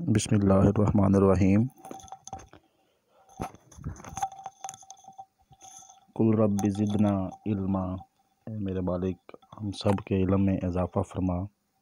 बिस्मिल्लाहिर्रहमानिर्रहीम। कुल रब्बि ज़िदना इल्मा। ए मेरे मालिक हम सब के इल्म में इजाफ़ा फरमा।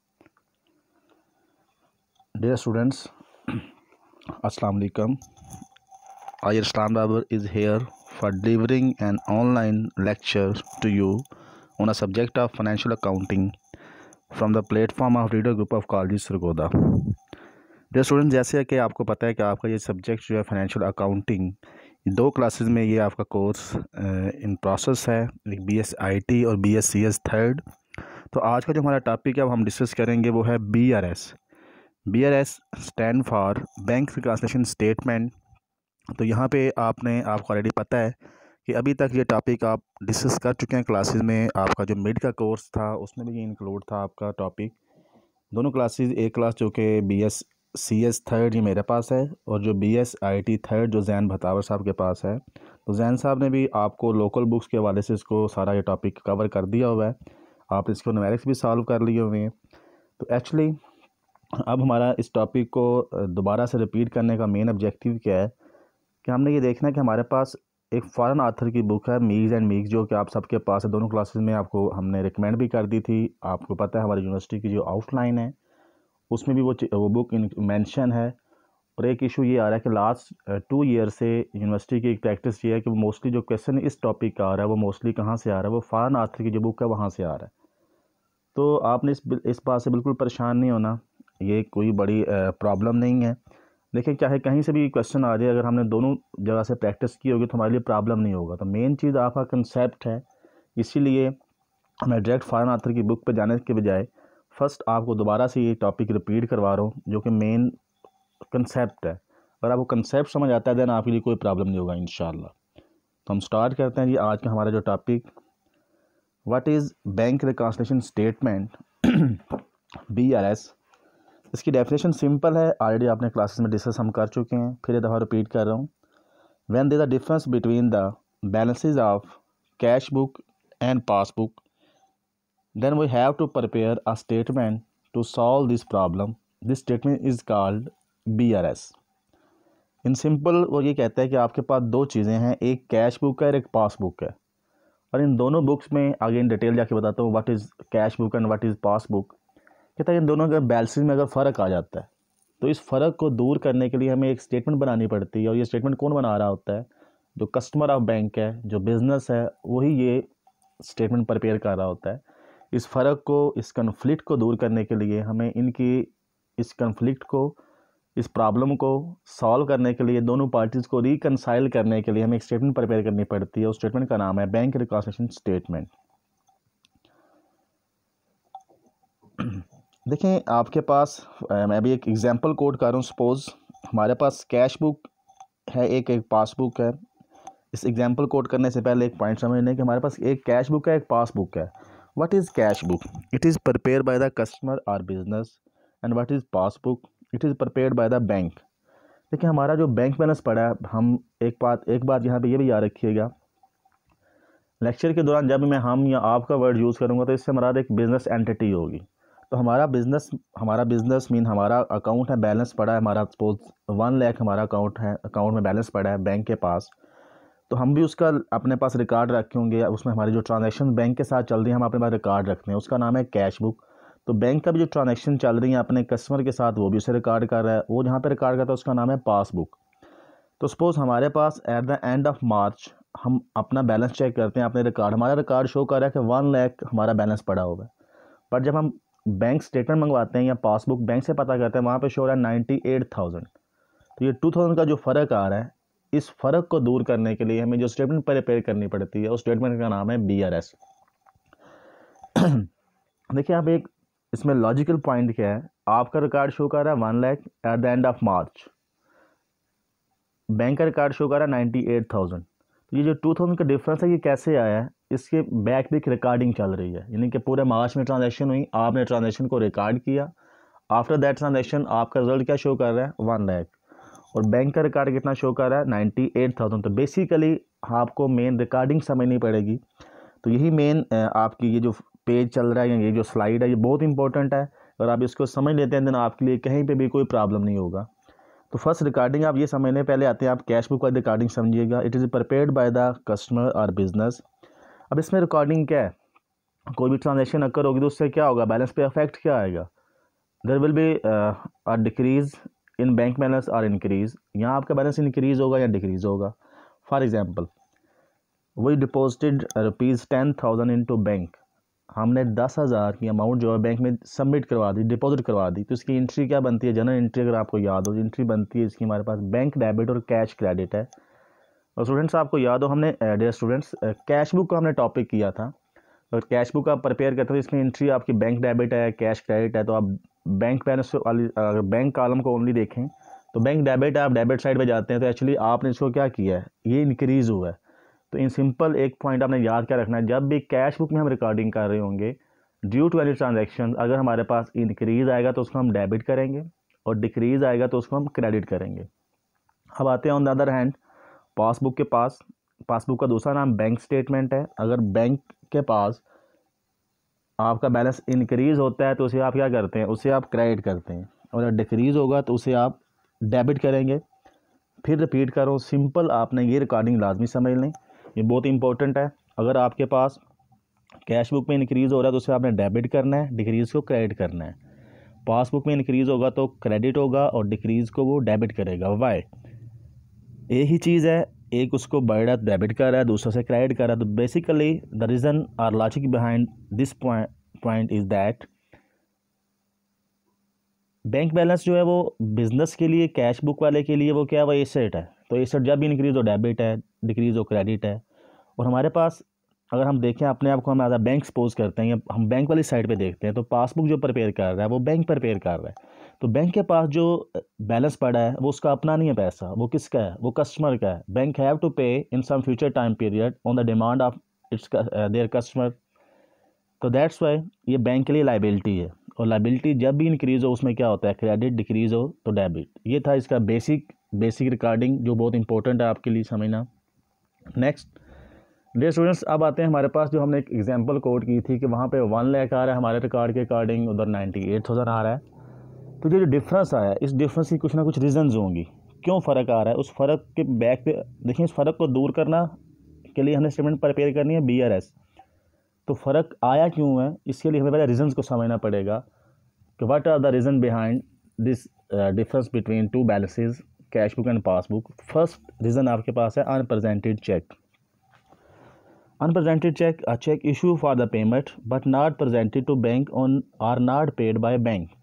डियर स्टूडेंट्स, अस्सलाम वालेकुम। I, Arslan Babar, is here for delivering an online lecture to you on a subject of financial accounting from the platform of Reader Group of Colleges Sargodha। Dear student, जैसे कि आपको पता है कि आपका ये सब्जेक्ट जो है फाइनेंशियल अकाउंटिंग, दो क्लासेस में ये आपका कोर्स इन प्रोसेस है, एक BSIT और BSCS थर्ड। तो आज का जो हमारा टॉपिक है वो हम डिस्कस करेंगे वो है BRS। BRS stand for bank reconciliation statement. तो यहाँ पे आपको ऑलरेडी पता है कि अभी तक ये टॉपिक आप डिस्कस कर चुके हैं क्लासेस में। आपका जो मिड का कोर्स था उसमें भी ये इंक्लूड था आपका टॉपिक। दोनों क्लासेस, एक क्लास जो कि BSCS थर्ड ये मेरे पास है और जो BSIT थर्ड जो जैन भतावर साहब के पास है। तो जैन साहब ने भी आपको लोकल बुक्स के हवाले से इसको सारा ये टॉपिक कवर कर दिया हुआ है। आप इसको न्यूमेरिक्स भी सॉल्व कर लिए हुए हैं। तो एक्चुअली अब हमारा इस टॉपिक को दोबारा से रिपीट करने का मेन ऑब्जेक्टिव क्या है कि हमने ये देखना है कि हमारे पास एक फॉरेन ऑथर की बुक है मीग्स एंड मीग्स, जो कि आप सबके पास है। दोनों क्लासेस में आपको हमने रिकमेंड भी कर दी थी। आपको पता है हमारी यूनिवर्सिटी की जो आउटलाइन है उसमें भी वो बुक मेंशन है। और एक इशू ये आ रहा है कि लास्ट 2 ईयर से यूनिवर्सिटी की एक प्रैक्टिस ये है कि वो मोस्टली जो क्वेश्चन इस टॉपिक का आ रहा है वो मोस्टली कहाँ से आ रहा है, वो फॉरेन ऑथर की जो बुक है वहाँ से आ रहा है। तो आपने इस बात से बिल्कुल परेशान नहीं होना, ये कोई बड़ी प्रॉब्लम नहीं है। लेकिन चाहे कहीं से भी क्वेश्चन आ जाए, अगर हमने दोनों जगह से प्रैक्टिस की होगी तो हमारे लिए प्रॉब्लम नहीं होगा। तो मेन चीज़ आपका कंसेप्ट है, इसीलिए मैं डायरेक्ट फॉरेन ऑथर की बुक पे जाने के बजाय फर्स्ट आपको दोबारा से ये टॉपिक रिपीट करवा रहा हूँ जो कि मेन कंसेप्ट है। अगर आपको कंसेप्ट समझ आता है देन आपके लिए कोई प्रॉब्लम नहीं होगा इंशाल्लाह। तो हम स्टार्ट करते हैं जी आज का हमारा जो topic, what is bank reconciliation statement BRS। इसकी डेफिनेशन सिंपल है, ऑलरेडी आपने क्लासेस में डिस्कस हम कर चुके हैं, फिर एक दफ़ा रिपीट कर रहा हूँ। When there is the difference between the balances of cash book and passbook, then we have to prepare a statement to solve this problem. This statement is called BRS। In simple वो ये कहता है कि आपके पास दो चीज़ें हैं, एक कैश बुक है और एक पासबुक है। और इन दोनों बुक्स में आगे इन डिटेल जाके बताता हूँ what is cash book and what is passbook. कहता है इन दोनों के बैलेंसेस में अगर फ़र्क आ जाता है तो इस फ़र्क को दूर करने के लिए हमें एक स्टेटमेंट बनानी पड़ती है। और ये स्टेटमेंट कौन बना रहा होता है? जो कस्टमर ऑफ बैंक है, जो बिज़नेस है, वही ये स्टेटमेंट प्रिपेयर कर रहा होता है। इस फ़र्क को, इस कन्फ्लिक्ट को दूर करने के लिए हमें इस कन्फ्लिक्ट को, इस प्रॉब्लम को सॉल्व करने के लिए, दोनों पार्टीज़ को रिकनसाइल करने के लिए हमें एक स्टेटमेंट प्रिपेयर करनी पड़ती है। उस स्टेटमेंट का नाम है बैंक रिकन्सिलिएशन स्टेटमेंट। देखें आपके पास, मैं अभी एक एग्जांपल कोड कर रहा हूँ। सपोज़ हमारे पास कैश बुक है, एक पासबुक है। इस एग्जांपल कोड करने से पहले एक पॉइंट समझने कि हमारे पास एक कैश बुक है, एक पासबुक है। What is cash book? It is prepared by the customer और business. And what is passbook? It is prepared by the bank. देखिए हमारा जो बैंक बैलेंस पड़ा है, हम एक बात यहाँ पे ये भी याद रखिएगा, लेक्चर के दौरान जब मैं हम या आपका वर्ड यूज़ करूँगा तो इससे हमारा एक बिज़नेस एंटिटी होगी। तो हमारा बिज़नेस मीन हमारा अकाउंट है, बैलेंस पड़ा है हमारा, सपोज 1 लाख हमारा अकाउंट में बैलेंस पड़ा है बैंक के पास। तो हम भी उसका अपने पास रिकॉर्ड रखे होंगे, उसमें हमारी जो ट्रांजैक्शन बैंक के साथ चल रही है हम अपने पास रिकॉर्ड रखते हैं, उसका नाम है कैश बुक। तो बैंक का भी जो ट्रांजैक्शन चल रही है अपने कस्टमर के साथ वो भी उसे रिकॉर्ड कर रहा है, वो जहाँ पर रिकॉर्ड करता है उसका नाम है पासबुक। तो सपोज़ हमारे पास at the end of March हम अपना बैलेंस चेक करते हैं, अपने रिकॉर्ड, हमारा रिकॉर्ड शो कर रहा है कि 1 लाख हमारा बैलेंस पड़ा हुआ है। पर जब हम बैंक स्टेटमेंट मंगवाते हैं या पासबुक बैंक से पता करते हैं, वहाँ पे शो हो रहा है 98,000। तो ये 2000 का जो फ़र्क आ रहा है, इस फ़र्क को दूर करने के लिए हमें जो स्टेटमेंट प्रिपेयर करनी पड़ती है उस स्टेटमेंट का नाम है BRS। देखिए आप एक इसमें लॉजिकल पॉइंट क्या है, आपका रिकॉर्ड शो कर रहा है 1 lakh at the end of March, bank का रिकॉर्ड शो कर रहा है 98,000। तो ये जो 2000 का डिफरेंस है ये कैसे आया है? इसके बैक भी एक रिकॉर्डिंग चल रही है, यानी कि पूरे मार्च में ट्रांजैक्शन हुई, आपने ट्रांजैक्शन को रिकॉर्ड किया, आफ्टर दैट ट्रांजैक्शन आपका रिजल्ट क्या शो कर रहा है? 1 लाख। और बैंक का रिकॉर्ड कितना शो कर रहा है? 98,000। तो बेसिकली आपको मेन रिकॉर्डिंग समझनी पड़ेगी। तो यही मेन आपकी ये जो पेज चल रहा है या ये जो स्लाइड है ये बहुत इंपॉर्टेंट है। और आप इसको समझ लेते हैं, देन आपके लिए कहीं पे भी कोई प्रॉब्लम नहीं होगा। तो फर्स्ट रिकॉर्डिंग आप ये समझने पहले आते हैं, आप कैश बुक वाली रिकॉर्डिंग समझिएगा। It is prepared by the customer और बिजनेस। अब इसमें रिकॉर्डिंग क्या है, कोई भी ट्रांजेक्शन अकर होगी तो उससे क्या होगा, बैलेंस पे इफेक्ट क्या आएगा, there will be a decrease in bank balance और इंक्रीज, यहाँ आपका बैलेंस इंक्रीज होगा या डिक्रीज होगा। For example, we deposited ₹10,000 into bank, हमने 10,000 की अमाउंट जो है बैंक में सबमिट करवा दी, डिपॉजिट करवा दी। तो इसकी एंट्री क्या बनती है, जनरल एंट्री अगर आपको याद हो, एंट्री बनती है इसकी हमारे पास बैंक डेबिट और कैश क्रेडिट है। और स्टूडेंट्स आपको याद हो, हमने डियर स्टूडेंट्स कैश बुक का हमने टॉपिक किया था। और कैश बुक आप प्रिपेयर करते हो, इसमें एंट्री आपकी बैंक डेबिट है, कैश क्रेडिट है। तो आप बैंक बैलेंस वाली अगर बैंक कॉलम को ओनली देखें तो बैंक डेबिट है, आप डेबिट साइड पे जाते हैं तो एक्चुअली आपने इसको क्या किया है, ये इंक्रीज़ हुआ है। तो इन सिंपल एक पॉइंट आपने याद क्या रखना है, जब भी कैश बुक में हम रिकॉर्डिंग कर रहे होंगे ड्यू टू एनी ट्रांजैक्शन, अगर हमारे पास इंक्रीज़ आएगा तो उसको हम डेबिट करेंगे और डिक्रीज़ आएगा तो उसको हम क्रेडिट करेंगे। अब आते हैं on the other hand passbook के पास। पासबुक का दूसरा नाम बैंक स्टेटमेंट है। अगर बैंक के पास आपका बैलेंस इंक्रीज़ होता है तो उसे आप क्या करते हैं, उसे आप क्रेडिट करते हैं, और अगर डिक्रीज़ होगा तो उसे आप डेबिट करेंगे। फिर रिपीट करो, सिंपल आपने ये रिकॉर्डिंग लाजमी समझ लें, ये बहुत इंपॉर्टेंट है। अगर आपके पास कैश बुक में इंक्रीज़ हो रहा है तो उसे आपने डेबिट करना है, डिक्रीज़ को क्रेडिट करना है। पासबुक में इंक्रीज़ होगा तो क्रेडिट होगा और डिक्रीज़ को वो डेबिट करेगा। वाई, एक ही चीज़ है, एक उसको बढ़ा डेबिट कर रहा है, दूसरा से क्रेडिट कर रहा है। तो बेसिकली द रीज़न और logic behind this point is that bank balance जो है वो बिजनेस के लिए, कैश बुक वाले के लिए वो क्या है, वो एसेट है। तो एसेट जब भी इंक्रीज़ हो डेबिट है, डिक्रीज़ हो क्रेडिट है। और हमारे पास अगर हम देखें अपने आप को, हम आधा बैंक सपोज करते हैं या हम बैंक वाली साइड पे देखते हैं, तो पासबुक जो प्रिपेयर कर रहा है वो बैंक प्रिपेयर कर रहा है। तो बैंक के पास जो बैलेंस पड़ा है वो उसका अपना नहीं है पैसा, वो किसका है, वो कस्टमर का है। Bank have to pay in some future time period on the demand of its their customer. तो दैट्स वाई ये बैंक के लिए लाइबिलिटी है। और लाइबिलिटी जब भी इंक्रीज़ हो उसमें क्या होता है, क्रेडिट, डिक्रीज़ हो तो डेबिट। ये था इसका बेसिक रिकॉर्डिंग जो बहुत इंपॉर्टेंट है आपके लिए समझना। नेक्स्ट डियर स्टूडेंट्स, अब आते हैं हमारे पास जो हमने एक एग्जांपल कोड की थी कि वहाँ पे 1 लाख आ रहा है हमारे रिकॉर्ड के अकॉर्डिंग, उधर 98,000 आ रहा है। तो ये जो डिफरेंस आया, इस डिफरेंस की कुछ ना कुछ रीजंस होंगी, क्यों फ़र्क आ रहा है। उस फ़र्क के बैक पे देखिए, इस फ़र्क को दूर करना के लिए हमने स्टेटमेंट प्रिपेयर करनी है BRS। तो फ़र्क आया क्यों है, इसके लिए हमें पहले रीजंस को समझना पड़ेगा कि what are the reason behind this difference between two balances, cash book and passbook. First reason आपके पास है unpresented cheque. Unpresented check, a check issue for the payment but not presented to bank on or not paid by bank।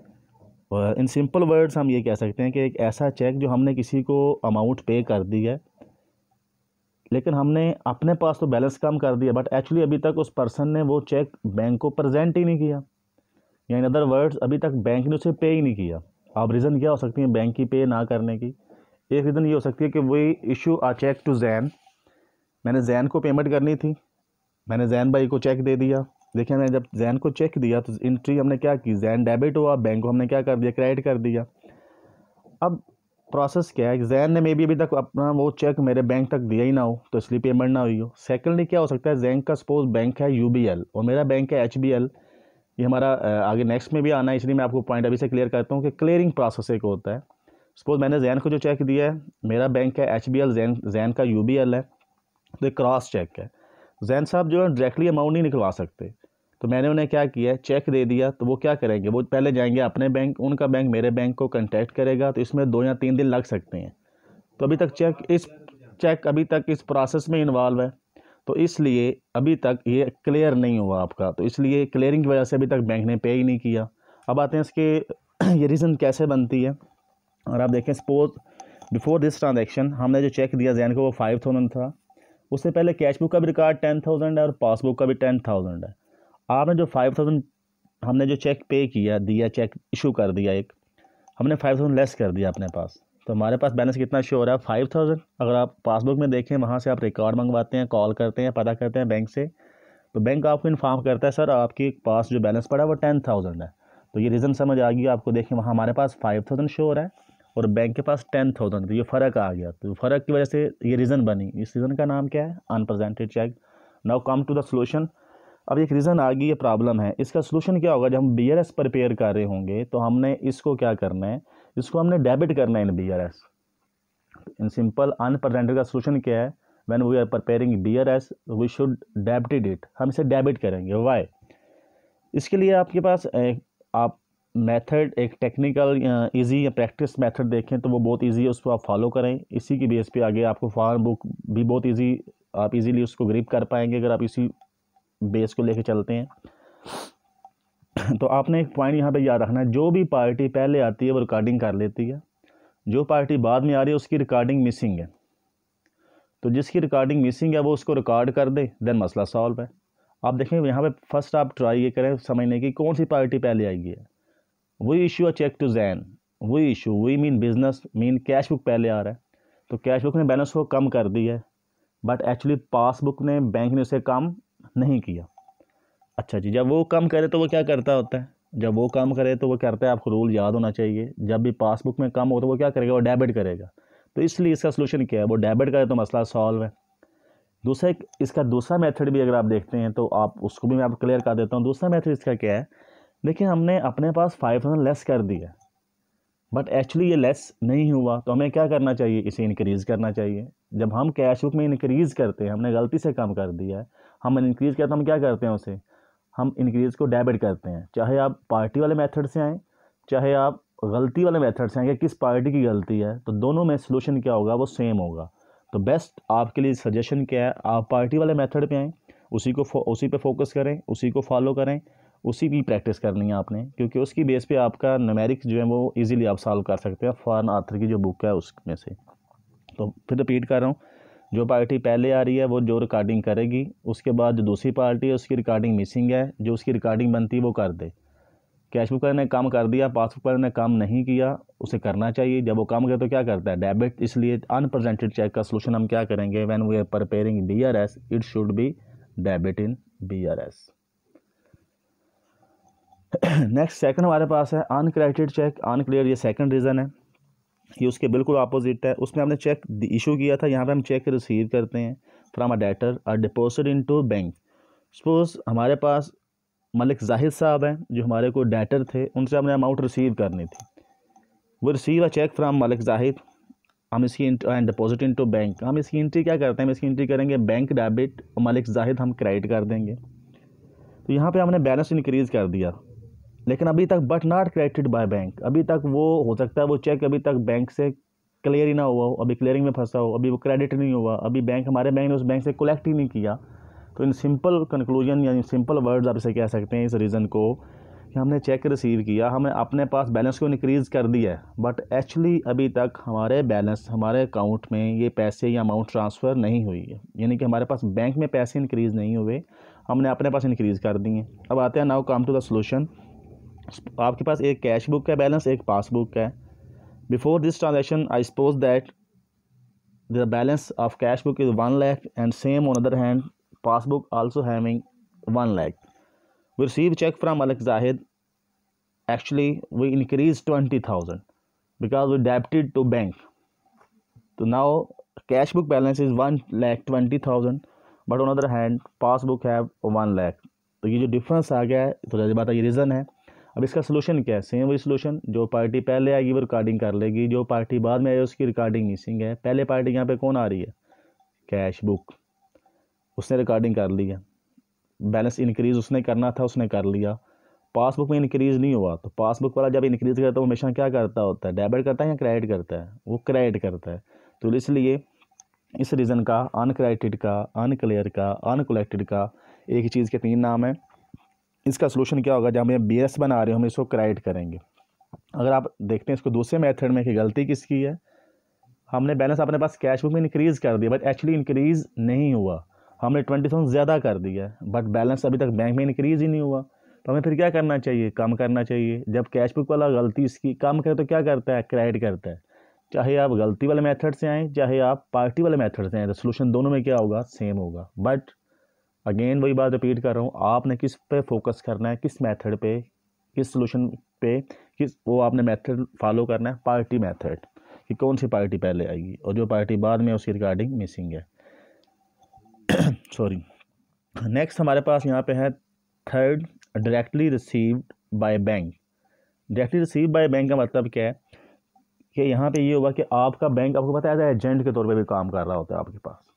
In simple words हम ये कह सकते हैं कि एक ऐसा चेक जो हमने किसी को अमाउंट पे कर दी है, लेकिन हमने अपने पास तो बैलेंस कम कर दिया, बट एक्चुअली अभी तक उस पर्सन ने वो चेक बैंक को प्रेजेंट ही नहीं किया, या इन अदर वर्ड्स अभी तक बैंक ने उसे पे ही नहीं किया। अब रीज़न क्या हो सकती है बैंक की पे ना करने की? एक रीज़न ये हो सकती है कि we issue a cheque to Jain, मैंने जैन को पेमेंट करनी थी, मैंने जैन भाई को चेक दे दिया। देखिए, मैंने जब जैन को चेक दिया तो एंट्री हमने क्या की, जैन डेबिट हुआ, बैंक को हमने क्या कर दिया, क्रेडिट कर दिया। अब प्रोसेस क्या है, जैन ने मे बी अभी तक अपना वो चेक मेरे बैंक तक दिया ही ना हो, तो इसलिए पेमेंट ना हुई हो। सेकेंडली क्या हो सकता है, जैन का सपोज बैंक है UBL और मेरा बैंक है HBL। ये हमारा आगे नेक्स्ट में भी आना है, इसलिए मैं आपको पॉइंट अभी से क्लियर करता हूँ कि क्लियरिंग प्रोसेस एक होता है। सपोज मैंने जैन को जो चेक दिया है, मेरा बैंक है HBL, जैन का UBL है, तो एक क्रॉस चेक है। जैन साहब जो है डायरेक्टली अमाउंट नहीं निकलवा सकते, तो मैंने उन्हें क्या किया है, चेक दे दिया। तो वो क्या करेंगे, वो पहले जाएंगे अपने बैंक, उनका बैंक मेरे बैंक को कांटेक्ट करेगा, तो इसमें 2 या 3 दिन लग सकते हैं। तो अभी तक चेक अभी तक इस प्रोसेस में इन्वॉल्व है, तो इसलिए अभी तक ये क्लियर नहीं हुआ आपका, तो इसलिए क्लियरिंग की वजह से अभी तक बैंक ने पे ही नहीं किया। अब आते हैं इसके ये रीज़न कैसे बनती है। और आप देखें, सपोज बिफोर दिस ट्रांजेक्शन हमने जो चेक दिया जैन को वो 5,000 था, उससे पहले कैश बुक का भी रिकॉर्ड 10,000 है और पासबुक का भी 10,000 है। आपने जो 5,000 हमने जो चेक पे किया, दिया, चेक इशू कर दिया, एक हमने 5,000 लेस कर दिया अपने पास, तो हमारे पास बैलेंस कितना शो हो रहा है, 5,000। अगर आप पासबुक में देखें, वहाँ से आप रिकॉर्ड मंगवाते हैं, कॉल करते हैं, पता करते हैं बैंक से, तो बैंक आपको इन्फॉर्म करता है सर आपके पास जो बैलेंस पड़ा है वो 10,000 है। तो ये रीज़न समझ आ गई आपको। देखें, वहाँ हमारे पास 5,000 शो हो रहा है और बैंक के पास 10,000, तो ये फ़र्क आ गया। तो फ़र्क की वजह से ये रीज़न बनी, इस रीज़न का नाम क्या है, unpresented cheque. Now come to the solution. अब एक रीज़न आ गई, ये प्रॉब्लम है, इसका सोल्यूशन क्या होगा? जब हम BRS प्रिपेयर कर रहे होंगे तो हमने इसको क्या करना है, इसको हमने डेबिट करना है in BRS। In simple unpresented का सोल्यूशन क्या है? When we are preparing BRS we should debited it, हम इसे डेबिट करेंगे। वाई? इसके लिए आपके पास आप मेथड एक टेक्निकल इजी या प्रैक्टिस मेथड देखें तो वो बहुत इजी है, उसको आप फॉलो करें। इसी की बेस पे आगे आपको फॉर्म बुक भी बहुत इजी, आप इजीली उसको ग्रिप कर पाएंगे अगर आप इसी बेस को लेके चलते हैं। तो आपने एक पॉइंट यहाँ पे याद रखना है, जो भी पार्टी पहले आती है वो रिकॉर्डिंग कर लेती है, जो पार्टी बाद में आ रही है उसकी रिकॉर्डिंग मिसिंग है। तो जिसकी रिकॉर्डिंग मिसिंग है वो उसको रिकॉर्ड कर दे, देन मसला सॉल्व है। आप देखें यहाँ पे फर्स्ट आप ट्राई ये करें समझने की कौन सी पार्टी पहले आएगी है। वही issue a cheque to Jain, वही इशू, वही mean business, mean cash book पहले आ रहा है, तो कैश बुक ने बैलेंस को कम कर दिया है, बट एक्चुअली पासबुक ने, बैंक ने उसे कम नहीं किया। अच्छा जी, जब वो कम करे तो वो क्या करता होता है? जब वो कम करे तो वो करता है, आपको रूल याद होना चाहिए, जब भी पासबुक में कम हो तो वो क्या करेगा? वो डेबिट करेगा। तो इसलिए इसका सोल्यूशन क्या है? वो डेबिट करे तो मसला सॉल्व है। दूसरा इसका दूसरा मेथड भी अगर आप देखते हैं तो आप उसको भी मैं आपको क्लियर कर देता हूँ। दूसरा मेथड इसका क्या है? देखिए, हमने अपने पास 5000 लेस कर दिया, बट एक्चुअली ये लेस नहीं हुआ, तो हमें क्या करना चाहिए? इसे इंक्रीज़ करना चाहिए। जब हम कैश बुक में इंक्रीज़ करते हैं, हमने गलती से कम कर दिया है, हम इंक्रीज़ करते हैं, हम क्या करते हैं उसे, हम इंक्रीज़ को डेबिट करते हैं। चाहे आप पार्टी वाले मेथड से आएँ, चाहे आप गलती वाले मेथड से आएँ, कि किस पार्टी की गलती है, तो दोनों में सोल्यूशन क्या होगा? वो सेम होगा। तो बेस्ट आपके लिए सजेशन क्या है? आप पार्टी वाले मेथड पे आएँ, उसी पे फोकस करें, उसी को फॉलो करें, उसी की प्रैक्टिस करनी है आपने, क्योंकि उसकी बेस पे आपका न्यूमेरिक्स जो है वो इजीली आप सॉल्व कर सकते हैं फॉरेन आर्थर की जो बुक है उसमें से। तो फिर रिपीट कर रहा हूँ, जो पार्टी पहले आ रही है वो जो रिकॉर्डिंग करेगी, उसके बाद जो दूसरी पार्टी है उसकी रिकॉर्डिंग मिसिंग है, जो उसकी रिकॉर्डिंग बनती है वो कर दे। कैश बुक ने कम कर दिया, पासबुक ने कम नहीं किया, उसे करना चाहिए। जब वो कम करे तो क्या करता है? डेबिट। इसलिए अनप्रेजेंटेड चेक का सोल्यूशन हम क्या करेंगे? When we are preparing BRS it should be debit in BRS। Next second हमारे पास है अनक्रेडिटेड चेक, अनक्लियर। ये सेकंड रीज़न है, ये उसके बिल्कुल अपोजिट है। उसमें हमने चेक इशू किया था, यहाँ पे हम चेक रिसीव करते हैं फ्रॉम अ डेटर और डिपॉजिट इनटू बैंक। सपोज हमारे पास मलिक जाहिद साहब हैं जो हमारे को डेटर थे, उनसे हमने अमाउंट रिसीव करनी थी। वो receive a cheque from Malik Zahid, हम इसकी एंड डिपॉजिट इनटू बैंक। हम इसकी एंट्री क्या करते हैं? हम इसकी एंट्री करेंगे बैंक डेबिट और मलिक जाहिद हम क्रेडिट कर देंगे। तो यहाँ पे हमने बैलेंस इंक्रीज़ कर दिया, लेकिन अभी तक but not credited by bank. अभी तक वो हो सकता है वो चेक अभी तक बैंक से क्लियर ही ना हुआ हो, अभी क्लियरिंग में फंसा हो, अभी वो क्रेडिट नहीं हुआ, अभी हमारे बैंक ने उस बैंक से कलेक्ट ही नहीं किया। तो इन सिंपल कंक्लूजन यानी सिंपल वर्ड्स आप इसे कह सकते हैं इस रीज़न को, कि हमने चेक रिसीव किया, हमें अपने पास बैलेंस को इंक्रीज़ कर दिया है, बट एक्चुअली अभी तक हमारे बैलेंस, हमारे अकाउंट में ये पैसे या अमाउंट ट्रांसफ़र नहीं हुई है, यानी कि हमारे पास बैंक में पैसे इंक्रीज़ नहीं हुए, हमने अपने पास इंक्रीज़ कर दिए। अब आते हैं, now come to the solution. आपके पास एक कैश बुक का बैलेंस, एक पासबुक है। Before this transaction I suppose that the balance of cash book is 1 lakh and same on other hand passbook also having 1 lakh. We receive check from Malik Zahid. Actually, we increased 20,000 because we debited to bank. So now cash book balance is 1,20,000, but on other hand passbook have 1 lakh. तो ये जो difference आ गया है, तो जैसे बात है, ये रीज़न है। अब इसका सोल्यूशन क्या है? सेम वही सोल्यूशन, जो पार्टी पहले आएगी वो रिकॉर्डिंग कर लेगी, जो पार्टी बाद में आएगी उसकी रिकॉर्डिंग मिसिंग है। पहले पार्टी यहाँ पे कौन आ रही है? कैश बुक, उसने रिकॉर्डिंग कर ली है, बैलेंस इंक्रीज़ उसने करना था, उसने कर लिया। पासबुक में इंक्रीज़ नहीं हुआ, तो पासबुक वाला जब इंक्रीज़ करता है वो हमेशा क्या करता होता है? डेबिट करता है या क्रेडिट करता है? वो क्रेडिट करता है। तो इसलिए इस रीज़न का, अनक्रेडिटेड का, अनक्लियर का, अनकलेक्टेड का, एक ही चीज़ के 3 नाम है। इसका सोल्यूशन क्या होगा? जब हम BRS बना रहे हो हम इसको क्रेडिट करेंगे। अगर आप देखते हैं इसको दूसरे मेथड में कि गलती किसकी है, हमने बैलेंस अपने पास कैश बुक में इंक्रीज़ कर दिया, बट एक्चुअली इंक्रीज़ नहीं हुआ, हमने 20,000 ज़्यादा कर दिया है, बट बैलेंस अभी तक बैंक में इंक्रीज़ ही नहीं हुआ। तो हमें फिर क्या करना चाहिए? कम करना चाहिए। जब कैश बुक वाला गलती इसकी कम करे तो क्या करता है? क्रेडिट करता है। चाहे आप गलती वाले मेथड से आएँ, चाहे आप पार्टी वाले मेथड से आएँ, तो सोल्यूशन दोनों में क्या होगा? सेम होगा। बट अगेन वही बात रिपीट कर रहा हूँ, आपने किस पे फोकस करना है, किस मेथड पे, किस सोल्यूशन पे, वो आपने मेथड फॉलो करना है, पार्टी मेथड, कि कौन सी पार्टी पहले आएगी और जो पार्टी बाद में उसकी रिकॉर्डिंग मिसिंग है। सॉरी। नेक्स्ट हमारे पास यहाँ पे है third, directly received by bank. Directly receive by bank का मतलब क्या है कि यहाँ पे ये होगा कि आपका बैंक, आपको पता है एजेंट के तौर पे भी काम कर रहा होता है आपके पास,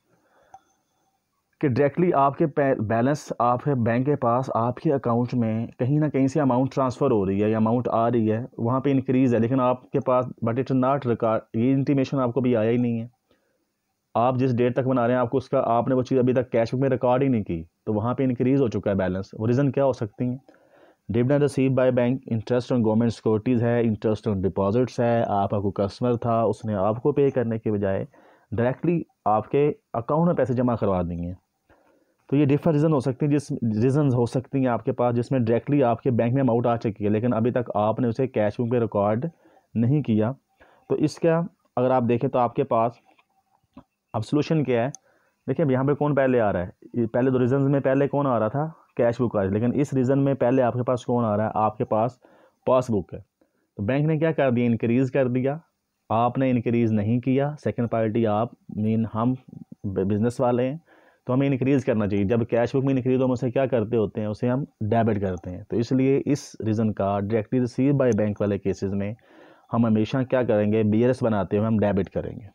कि डायरेक्टली आपके बैलेंस आपके बैंक के पास आपके अकाउंट में कहीं ना कहीं से अमाउंट ट्रांसफ़र हो रही है या अमाउंट आ रही है, वहाँ पे इंक्रीज़ है, लेकिन आपके पास बट इट्स नॉट रिकॉर्ड, ये इंटीमेशन आपको भी आया ही नहीं है। आप जिस डेट तक बना रहे हैं आपको उसका, आपने वो चीज़ अभी तक कैश बुक में रिकॉर्ड ही नहीं की, तो वहाँ पे इंक्रीज़ हो चुका है बैलेंस। वो रीज़न क्या हो सकती हैं? Dividend receive by bank, interest on government securities है, इंटरेस्ट ऑन डिपॉजिट्स है, आपका कोई कस्टमर था उसने आपको पे करने के बजाय डायरेक्टली आपके अकाउंट में पैसे जमा करवा देंगे। तो ये डिफरेंट रीज़न हो सकती हैं, जिस रीज़न हो सकती हैं आपके पास जिसमें डायरेक्टली आपके बैंक में अमाउंट आ चुकी है, लेकिन अभी तक आपने उसे कैश बुक में रिकॉर्ड नहीं किया। तो इसका अगर आप देखें तो आपके पास अब सोल्यूशन क्या है? देखिए अब यहाँ पे कौन पहले आ रहा है, पहले दो रीज़न में पहले कौन आ रहा था? कैश बुक आ रही है, लेकिन इस रीज़न में पहले आपके पास कौन आ रहा है? आपके पास पासबुक है। तो बैंक ने क्या कर दिया? इंक्रीज़ कर दिया, आपने इंक्रीज़ नहीं किया। सेकंड पार्टी आप मीन हम बिजनेस वाले हैं, तो हमें इंक्रीज़ करना चाहिए। जब कैश बुक में इंक्रीज़ हम उसे क्या करते होते हैं? उसे हम डेबिट करते हैं। तो इसलिए इस रीज़न का डायरेक्टली रिसीव बाय बैंक वाले केसेस में हम हमेशा क्या करेंगे? BRS बनाते हुए हम डेबिट करेंगे।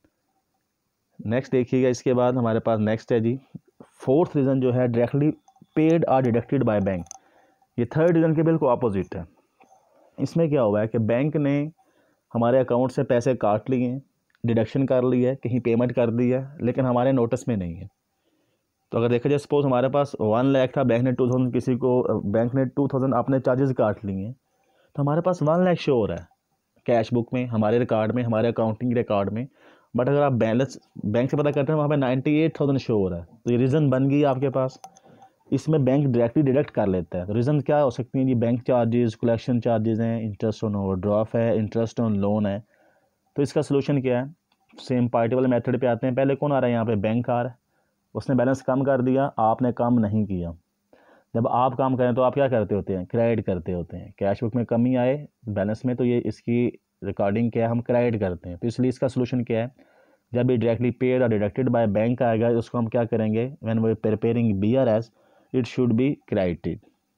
नेक्स्ट देखिएगा, इसके बाद हमारे पास नेक्स्ट है जी फोर्थ रीज़न जो है directly paid or deducted by bank. ये थर्ड रीज़न के बिल्कुल अपोजिट है। इसमें क्या हुआ है कि बैंक ने हमारे अकाउंट से पैसे काट लिए, डिडक्शन कर ली है, कहीं पेमेंट कर दी है, लेकिन हमारे नोटिस में नहीं है। तो अगर देखा जाए सपोज हमारे पास 1 लाख था, बैंक ने 2000 किसी को, बैंक ने 2000 आपने चार्जेस काट लिए हैं, तो हमारे पास 1 लाख शो हो रहा है कैश बुक में, हमारे रिकॉर्ड में, हमारे अकाउंटिंग रिकॉर्ड में। बट अगर आप बैलेंस बैंक से पता करते हैं वहाँ पे 98,000 शो हो रहा है। तो ये रीज़न बन गई आपके पास, इसमें बैंक डायरेक्टली डिडक्ट कर लेता है। तो रीज़न क्या हो सकती है जी? बैंक चार्जेस, कलेक्शन चार्जेस हैं, इंटरेस्ट ऑन ओवरड्राफ्ट है, इंटरेस्ट ऑन लोन है। तो इसका सोल्यूशन क्या है? सेम पार्टी वाले मेथड पे आते हैं। पहले कौन आ रहा है यहाँ पे? बैंक आ रहा है, उसने बैलेंस कम कर दिया, आपने काम नहीं किया। जब आप काम करें तो आप क्या करते होते हैं? क्रेडिट करते होते हैं। कैश बुक में कमी आए बैलेंस में, तो ये इसकी रिकॉर्डिंग क्या है? हम क्रेडिट करते हैं। तो इसलिए इसका सोल्यूशन क्या है? जब ये डायरेक्टली पेड और डिडक्टेड बाय बैंक आएगा, उसको हम क्या करेंगे? When we preparing BRS it should be credited.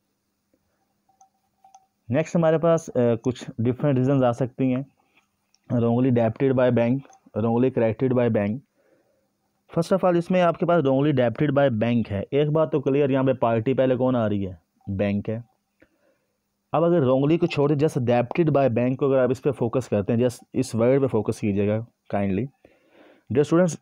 Next हमारे पास कुछ डिफरेंट रीजंस आ सकती हैं। Wrongly debited by bank, wrongly credited by bank. First of all इसमें आपके पास रॉन्गली डेबिटेड बाय बैंक है। एक बात तो क्लियर, यहाँ पे पार्टी पहले कौन आ रही है? बैंक है। अब अगर रॉन्गली को छोड़ जस्ट डेबिटेड बाय बैंक को अगर आप इस पर फोकस करते हैं, जस्ट इस वर्ड पे फोकस कीजिएगा kindly. Dear students,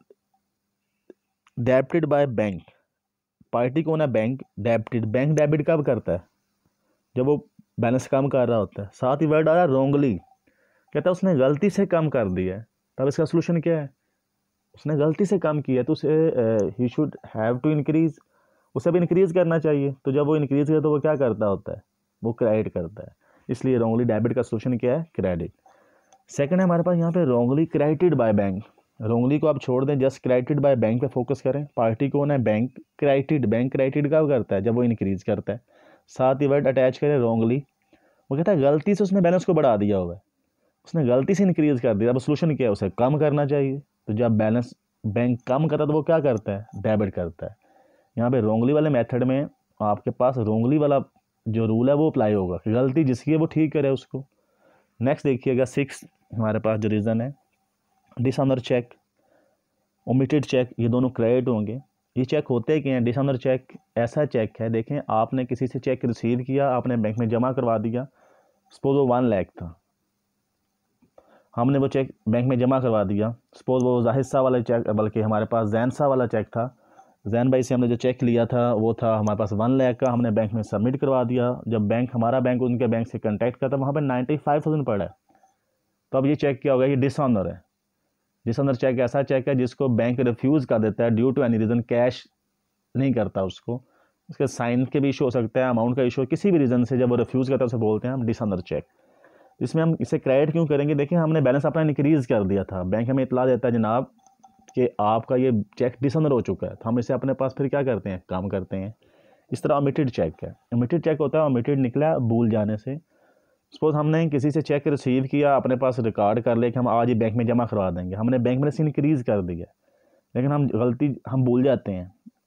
debited by bank, party कौन है? बैंक। डेबिटेड, बैंक डेबिट कब करता है? जब वो बैलेंस कम कर रहा होता है। साथ ही वर्ड आ रहा है रॉन्गली, कहता है उसने गलती से कम कर दिया है। तब इसका सोल्यूशन क्या है? उसने गलती से कम किया तो उसे ही शुड हैव टू इंक्रीज, उसे भी इंक्रीज करना चाहिए। तो जब वो इंक्रीज करे तो वो क्या करता होता है? वो क्रेडिट करता है। इसलिए रॉन्गली डेबिट का सोल्यूशन क्या है? क्रेडिट। सेकंड है हमारे पास यहाँ पे wrongly credited by bank. Wrongly को आप छोड़ दें, जस्ट क्रेडिटेड बाय बैंक पे फोकस करें। पार्टी कौन है? बैंक। क्रेडिटेड, बैंक क्रेडिट कब करता है? जब वो इंक्रीज करता है। साथ ही वर्ड अटैच करें रॉन्गली, वो कहता है गलती से उसने बैलेंस को बढ़ा दिया हुआ है, उसने गलती से इंक्रीज कर दिया। अब सोल्यूशन क्या है? उसे कम करना चाहिए। तो जब बैलेंस बैंक कम करता है तो वो क्या करता है? डेबिट करता है। यहाँ पे रॉन्गली वाले मेथड में आपके पास रॉन्गली वाला जो रूल है वो अप्लाई होगा, कि गलती जिसकी है वो ठीक करे उसको। नेक्स्ट देखिएगा, 6 हमारे पास जो रीज़न है डिसऑनर चेक, ओमिटेड चेक, ये दोनों क्रेडिट होंगे। ये चेक होते क्या हैं? डिसऑनर चेक ऐसा चेक है, देखें आपने किसी से चेक रिसीव किया, आपने बैंक में जमा करवा दिया। सपोज वो 1 लाख था, हमने वो चेक बैंक में जमा करवा दिया। सपोज वो जाहिद साहब वाला चेक, बल्कि हमारे पास जैन साहब वाला चेक था, जैन भाई से हमने जो चेक लिया था वो था हमारे पास 1 लाख का, हमने बैंक में सबमिट करवा दिया। जब बैंक, हमारा बैंक उनके बैंक से कॉन्टैक्ट करता, वहाँ पर 95,000 पड़ा है। तो अब ये चेक क्या होगा? ये डिसऑनर है। डिसऑनर चेक ऐसा चेक है जिसको बैंक रिफ्यूज़ कर देता है due to any reason, cash नहीं करता उसको, उसके साइन के भी इशू हो सकता है, अमाउंट का इशू, किसी भी रीज़न से जब वो रिफ्यूज़ करता है उसे बोलते हैं हम डिसऑनर चेक। इसमें हम इसे क्रेडिट क्यों करेंगे? देखिए हमने बैलेंस अपना इंक्रीज़ कर दिया था, बैंक हमें इतला देता है जनाब कि आपका ये चेक डिसऑनर हो चुका है, तो हम इसे अपने पास फिर क्या करते हैं? काम करते हैं। इस तरह ओमिटेड चेक है। ओमिटेड चेक होता है, ओमिटेड निकला भूल जाने से। सपोज हमने किसी से चेक रिसीव किया, अपने पास रिकॉर्ड कर ले कि हम आज ही बैंक में जमा करवा देंगे, हमने बैंक में से इंक्रीज़ कर दिया, लेकिन हम भूल जाते हैं,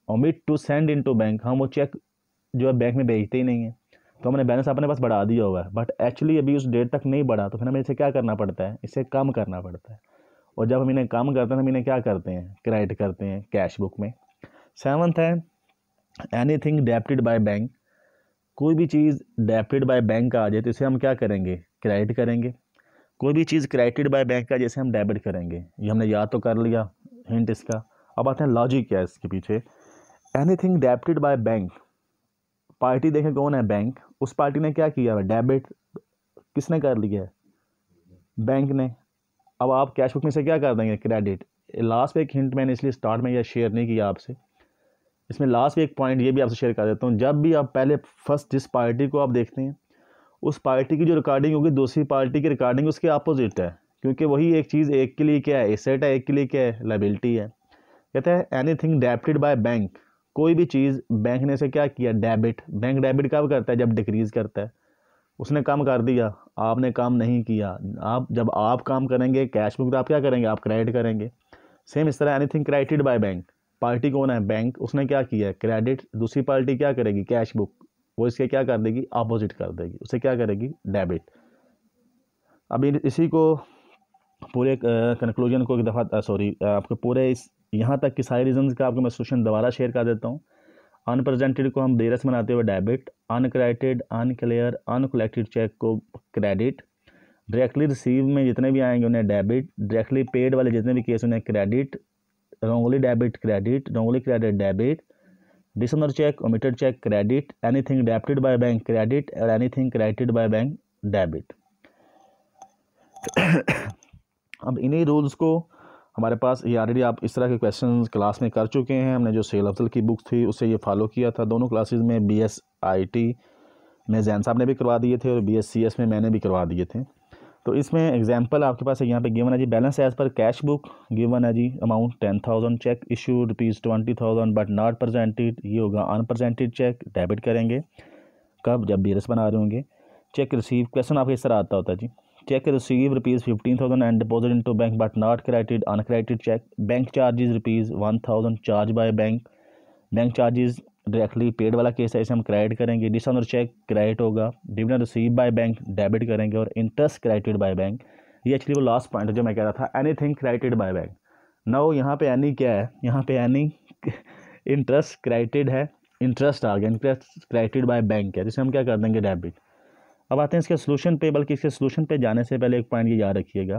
omit to send into bank, हम वो चेक जो है बैंक में भेजते ही नहीं है, तो हमने बैलेंस अपने पास बढ़ा दिया हुआ है, बट एक्चुअली अभी उस डेट तक नहीं बढ़ा, तो फिर हमें इसे क्या करना पड़ता है, इसे कम करना पड़ता है। और जब हम इन्हें कम करते हैं तो हम इन्हें क्या करते हैं, क्रेडिट करते हैं कैश बुक में। 7th है एनीथिंग डेबिटेड बाय बैंक, कोई भी चीज़ डेबिटेड बाय बैंक आ जाए तो इसे हम क्या करेंगे, क्रेडिट करेंगे। कोई भी चीज़ क्रेडिटेड बाय बैंक का जैसे हम डेबिट करेंगे, ये हमने याद तो कर लिया हिंट इसका। अब आते हैं लॉजिक क्या है इसके पीछे। Anything debited by bank, party देखें कौन है, बैंक, उस पार्टी ने क्या किया है, डेबिट किसने कर लिया है, बैंक ने। अब आप कैश बुक में से क्या कर देंगे, क्रेडिट। लास्ट में एक हिंट मैंने इसलिए स्टार्ट में यह शेयर नहीं किया आपसे, इसमें लास्ट में एक पॉइंट ये भी आपसे शेयर कर देता हूँ। जब भी आप पहले फर्स्ट जिस पार्टी को आप देखते हैं, उस पार्टी की जो रिकॉर्डिंग होगी दूसरी पार्टी की रिकॉर्डिंग उसके अपोजिट है, क्योंकि वही एक चीज़ एक के लिए क्या है, एसेट है, एक के लिए क्या है, लायबिलिटी है। कहते हैं एनीथिंग डेबिटेड बाय बैंक, कोई भी चीज़ बैंक ने से क्या किया, डेबिट। बैंक डेबिट कब करता है, जब डिक्रीज करता है, उसने कम कर दिया, आपने काम नहीं किया। आप जब आप काम करेंगे कैश बुक तो आप क्या करेंगे, आप क्रेडिट करेंगे। सेम इस तरह anything credited by bank, party कौन है, बैंक, उसने क्या किया है, क्रेडिट। दूसरी पार्टी क्या करेगी, कैश बुक, वो इसके क्या कर देगी, अपोजिट कर देगी, उसे क्या करेगी, डेबिट। अभी इसी को पूरे कंक्लूजन को एक दफ़ा आपको पूरे इस यहाँ तक की सारी रीजंस का आपको मैं सोल्यूशन दोबारा शेयर कर देता हूँ। अनप्रेजेंटेड को हम बेरस बनाते हुए debit, uncredited, unclear, uncollected cheque को क्रेडिट, डायरेक्टली रिसीव में जितने भी आएंगे उन्हें डेबिट, डायरेक्टली पेड वाले जितने भी केस उन्हें credit, wrongly debit credit, wrongly credit debit, dishonour cheque, omitted cheque credit, anything debited by bank credit और anything credited by bank debit. अब इन्हीं रूल्स को हमारे पास ये ऑलरेडी आप इस तरह के क्वेश्चन क्लास में कर चुके हैं। हमने जो सेल अफजल की बुक थी उससे ये फॉलो किया था दोनों क्लासेस में। BSIT में जैन साहब ने भी करवा दिए थे और BSCS में मैंने भी करवा दिए थे। तो इसमें एग्जांपल आपके पास यहाँ पे गिवन है जी, balance as per cash book given है जी, amount 10,000, cheque issue ₹20,000 but not presented, ये होगा अनप्रेजेंटेड चेक, डेबिट करेंगे कब, जब BRS बना रहे होंगे। चेक रिसीव, क्वेश्चन आपको इस तरह आता होता है जी, cheque receive ₹15,000 and deposit into bank but not credited, uncredited cheque. Bank charges ₹1,000 charge by bank, bank charges directly paid वाला केस है, इसे हम क्रेडिट करेंगे। डिसऑनर चेक क्रेडिट होगा, dividend receive by bank debit करेंगे और इंटरेस्ट क्रेडिटेड बाय बैंक। ये actually वो लास्ट पॉइंट जो मैं कह रहा था, anything credited by bank. Now यहाँ पे एनी क्या है, यहाँ पे एनी इंटरेस्ट क्रेडिटेड है, इंटरेस्ट आ गया, इंटरेस्ट क्रेडिटेड बाय बैंक है, जिसे हम क्या कर देंगे, डेबिट। अब आते हैं इसके सोल्यूशन पे, बल्कि इसके सोल्यूशन पे जाने से पहले एक पॉइंट ये याद रखिएगा,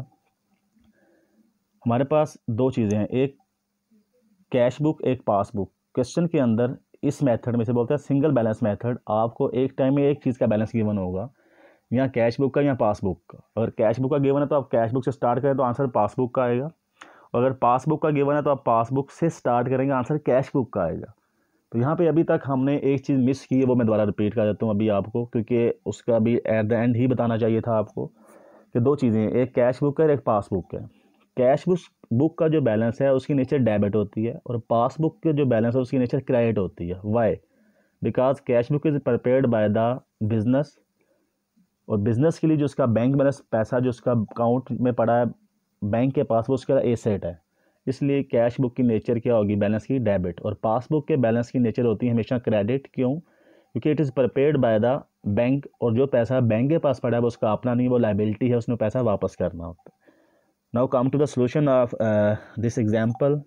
हमारे पास दो चीज़ें हैं, एक कैश बुक, एक पासबुक। क्वेश्चन के अंदर इस मेथड में से बोलते हैं सिंगल बैलेंस मेथड, आपको एक टाइम में एक चीज़ का बैलेंस गिवन होगा, या कैश बुक का या पासबुक का। अगर कैश बुक का गिवन है तो आप कैश बुक से स्टार्ट करें तो आंसर पासबुक का आएगा, और अगर पासबुक का गिवन है तो आप पासबुक से स्टार्ट करेंगे, आंसर कैश बुक का आएगा। तो यहाँ पे अभी तक हमने एक चीज़ मिस की है, वो मैं दोबारा रिपीट कर देता हूँ अभी आपको, क्योंकि उसका भी एट द एंड ही बताना चाहिए था आपको, कि दो चीज़ें हैं, एक कैश बुक है और एक पासबुक है। कैश बुक का जो बैलेंस है उसकी नेचर डेबिट होती है, और पासबुक के जो बैलेंस है उसकी नेचर क्रेडिट होती है। Why? Because cash book is prepared by the business, और बिजनेस के लिए जो उसका बैंक बैलेंस पैसा जो उसका अकाउंट में पड़ा है बैंक के पास, वो उसका एसेट है, इसलिए कैश बुक की नेचर क्या होगी, बैलेंस की डेबिट। और पासबुक के बैलेंस की नेचर होती है हमेशा क्रेडिट। क्यों? क्योंकि it is prepared by the bank, और जो पैसा बैंक के पास पड़ा है वो उसका अपना नहीं, वो लायबिलिटी है, उसमें पैसा वापस करना होता है। Now come to the solution of this example.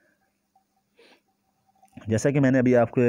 जैसा कि मैंने अभी आपको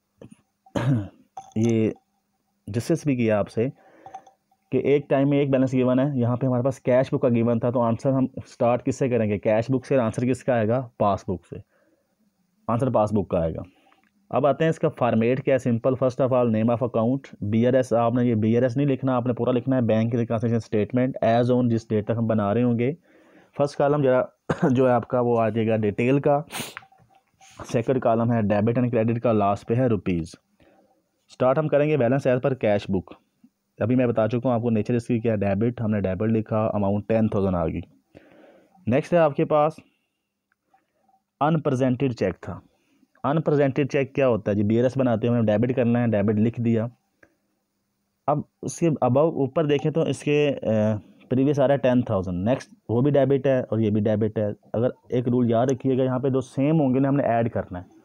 ये डिस्कस भी किया आपसे कि एक टाइम में एक बैलेंस गिवन है, यहाँ पे हमारे पास कैश बुक का गिवन था, तो आंसर हम स्टार्ट किससे करेंगे, कैश बुक से। आंसर किसका आएगा, पासबुक से, आंसर पासबुक का आएगा। अब आते हैं इसका फॉर्मेट क्या है, simple. First of all name of account, BRS, आपने ये BRS नहीं लिखना, आपने पूरा लिखना है bank reconciliation statement as on, जिस डेट तक हम बना रहे होंगे। फर्स्ट कॉलम जरा जो है आपका वो आ जाएगा डिटेल का, सेकंड कॉलम है डेबिट एंड क्रेडिट का, लास्ट पे है रुपीज़। स्टार्ट हम करेंगे balance as per cash book. अभी मैं बता चुका हूँ आपको नेचर इसकी क्या है, डेबिट, हमने डेबिट लिखा, अमाउंट 10,000 आ गई। नेक्स्ट है आपके पास अनप्रेजेंटेड चेक था। अनप्रेजेंटेड चेक क्या होता है जी, BRS बनाते हैं, हमें डेबिट करना है, डेबिट लिख दिया। अब उसके अबव ऊपर देखें तो इसके प्रीवियस आ रहा है 10,000, नेक्स्ट वो भी डेबिट है और ये भी डेबिट है। अगर एक रूल याद रखिएगा, यहाँ पे दो सेम होंगे ना, हमने ऐड करना है।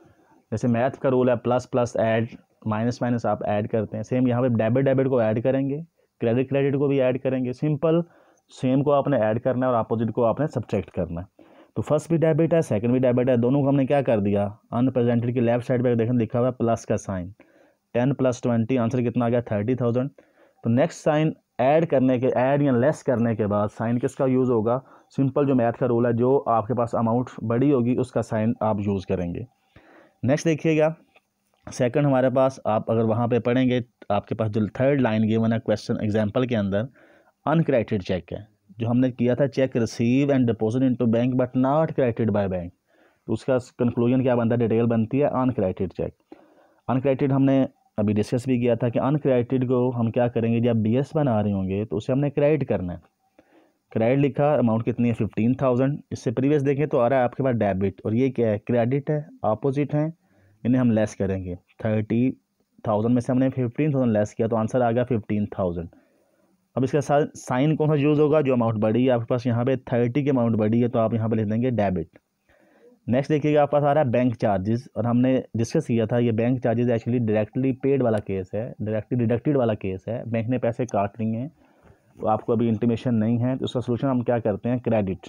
जैसे मैथ का रूल है plus plus add, minus minus आप ऐड करते हैं, सेम यहाँ पे डेबिट डेबिट को ऐड करेंगे, क्रेडिट क्रेडिट को भी ऐड करेंगे। सिंपल, सेम को आपने ऐड करना है और अपोजिट को आपने सब्ट्रैक्ट करना है। तो फर्स्ट भी डेबिट है, सेकंड भी डेबिट है, दोनों को हमने क्या कर दिया, अनप्रेजेंटेड की लेफ्ट साइड पे देखें लिखा हुआ है प्लस का साइन, 10 + 20 आंसर कितना आ गया 30,000। तो नेक्स्ट साइन ऐड करने के, ऐड या लेस करने के बाद साइन किसका यूज़ होगा, सिंपल जो मैथ का रूल है, जो आपके पास अमाउंट बड़ी होगी उसका साइन आप यूज़ करेंगे। नेक्स्ट देखिएगा, सेकंड हमारे पास आप अगर वहाँ पे पढ़ेंगे आपके पास जो थर्ड लाइन गिवन है क्वेश्चन एग्जांपल के अंदर, अनक्रेडिटेड चेक है, जो हमने किया था cheque receive and deposit into bank but not credited by bank, तो उसका कंक्लूजन क्या बनता है, डिटेल बनती है अनक्रेडिटेड चेक। अनक्रेडिटेड हमने अभी डिस्कस भी किया था कि अनक्रेडिटेड को हम क्या करेंगे, जब BS बना रहे होंगे तो उसे हमने क्रेडिट करना है। क्रेडिट लिखा, अमाउंट कितनी है 15,000, इससे प्रीवियस देखें तो आ रहा है आपके पास डेबिट, और ये क्या है क्रेडिट है, अपोजिट है, इन्हें हम लेस करेंगे। 30,000 में से हमने 15,000 लेस किया तो आंसर आ गया 15,000। अब इसका साइन कौन सा यूज़ होगा, जो अमाउंट बड़ी है आपके पास यहाँ पे 30 की अमाउंट बड़ी है तो आप यहाँ पे लिख देंगे डेबिट। नेक्स्ट देखिएगा आपके पास आ रहा है बैंक चार्जेस, और हमने डिस्कस किया था ये bank charges actually directly paid वाला केस है, डायरेक्टली डिडक्टेड वाला केस है, बैंक ने पैसे काट लिए हैं, तो आपको अभी इंटीमेशन नहीं है, तो उसका सोल्यूशन हम क्या करते हैं, क्रेडिट।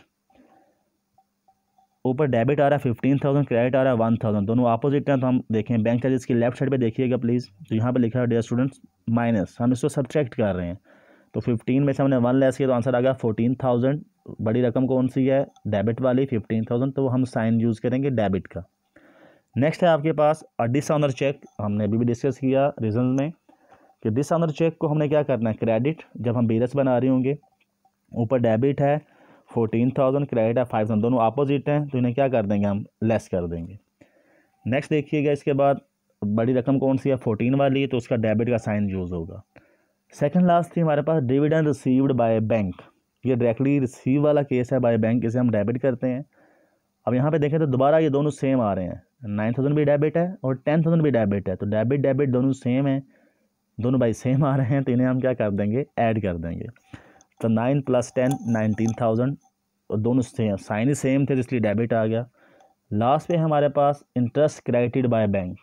ऊपर डेबिट आ रहा है 15,000, क्रेडिट आ रहा है 1,000, दोनों अपोजिट हैं, तो हम देखें बैंक चार्जेस की लेफ्ट साइड पे देखिएगा प्लीज़, तो यहाँ पे लिखा है डियर स्टूडेंट्स माइनस, हम इसको सब्ट्रैक्ट कर रहे हैं, तो 15 में से हमने 1 लेस किया तो आंसर आ गया 14,000। बड़ी रकम कौन सी है, डेबिट वाली 15,000, तो हम साइन यूज़ करेंगे डेबिट का। नेक्स्ट है आपके पास डिसऑनर चेक, हमने अभी भी डिस्कस किया रीजन में कि डिसऑनर चेक को हमने क्या करना है, क्रेडिट जब हम BS बना रहे होंगे, ऊपर डेबिट है 14,000, क्रेडिट है 5,000, दोनों अपोजिट हैं, तो इन्हें क्या कर देंगे, हम लेस कर देंगे। नेक्स्ट देखिएगा इसके बाद बड़ी रकम कौन सी है 14 वाली, तो उसका डेबिट का साइन यूज़ होगा। सेकंड लास्ट थी हमारे पास डिविडेंड रिसीव्ड बाय बैंक, ये डायरेक्टली रिसीव वाला केस है बाय बैंक, इसे हम डेबिट करते हैं। अब यहाँ पे देखें तो दोबारा ये दोनों सेम आ रहे हैं, 9,000 भी डेबिट है और 10,000 भी डेबिट है, तो डेबिट डेबिट दोनों सेम है, दोनों बाई सेम आ रहे हैं, तो इन्हें हम क्या कर देंगे, ऐड कर देंगे। तो 9 + 10 19,000, और दोनों सेम, साइन ही सेम थे इसलिए डेबिट आ गया। लास्ट पे हमारे पास इंटरेस्ट क्रेडिटेड बाय बैंक,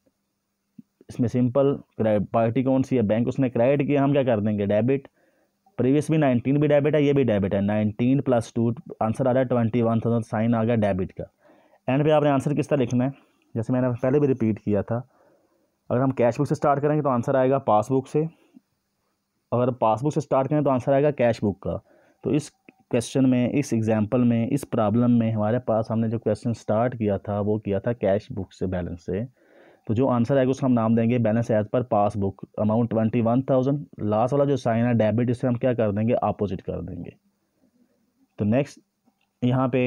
इसमें सिंपल पार्टी कौन सी है, बैंक, उसने क्रेडिट किया, हम क्या कर देंगे डेबिट। प्रीवियस भी 19 भी डेबिट है, ये भी डेबिट है, 19 + 2 आंसर आ रहा है 21,000, साइन आ गया डेबिट का। एंड पे आपने आंसर किस तरह लिखना है, जैसे मैंने पहले भी रिपीट किया था, अगर हम कैश बुक से स्टार्ट करेंगे तो आंसर आएगा पासबुक से, अगर पासबुक से स्टार्ट करें तो आंसर आएगा कैश बुक का। तो इस क्वेश्चन में, इस एग्जांपल में, इस प्रॉब्लम में हमारे पास हमने जो क्वेश्चन स्टार्ट किया था वो किया था कैश बुक से, बैलेंस से, तो जो आंसर आएगा उसका हम नाम देंगे balance as per passbook, amount 21,000, last वाला जो साइन है डेबिट, इसे हम क्या कर देंगे, अपोजिट कर देंगे। तो नेक्स्ट यहाँ पे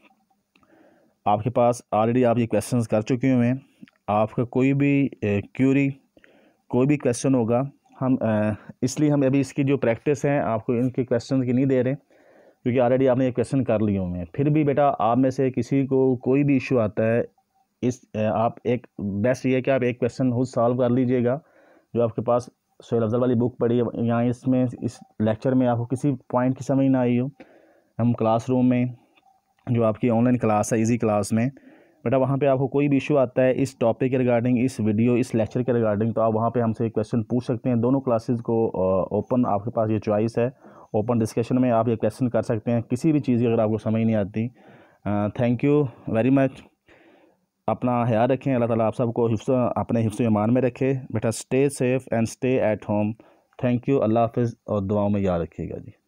आपके पास ऑलरेडी आप ये क्वेश्चंस कर चुके हुए हैं, आपका कोई भी क्यूरी, कोई भी क्वेश्चन होगा, हम इसलिए हम अभी इसकी जो प्रैक्टिस है आपको इनके क्वेश्चन की नहीं दे रहे, क्योंकि ऑलरेडी आपने ये क्वेश्चन कर लिए हुए हैं। फिर भी बेटा आप में से किसी को कोई भी इशू आता है, इस आप एक बेस्ट ये है कि आप एक क्वेश्चन खुद सॉल्व कर लीजिएगा, जो आपके पास सोहेल अफजल वाली बुक पढ़ी है, यहाँ इसमें इस लेक्चर में आपको किसी पॉइंट की समझ ना आई हो, हम क्लासरूम में जो आपकी ऑनलाइन क्लास है इजी क्लास में, बेटा वहाँ पे आपको कोई भी इशू आता है इस टॉपिक के रिगार्डिंग, इस वीडियो, इस लेक्चर के रिगार्डिंग, तो आप वहाँ पे हमसे क्वेश्चन पूछ सकते हैं। दोनों क्लासेस को ओपन, आपके पास ये चॉइस है, ओपन डिस्कशन में आप ये क्वेश्चन कर सकते हैं, किसी भी चीज़ की अगर आपको समझ नहीं आती। थैंक यू वेरी मच, अपना ख्याल रखें, अल्लाह ताला आप सबको अपने हिफ्ज़ ईमान में रखे। बेटा stay safe and stay at home. Thank you, अल्लाह हाफ़िज़, और दुआओं में याद रखिएगा जी।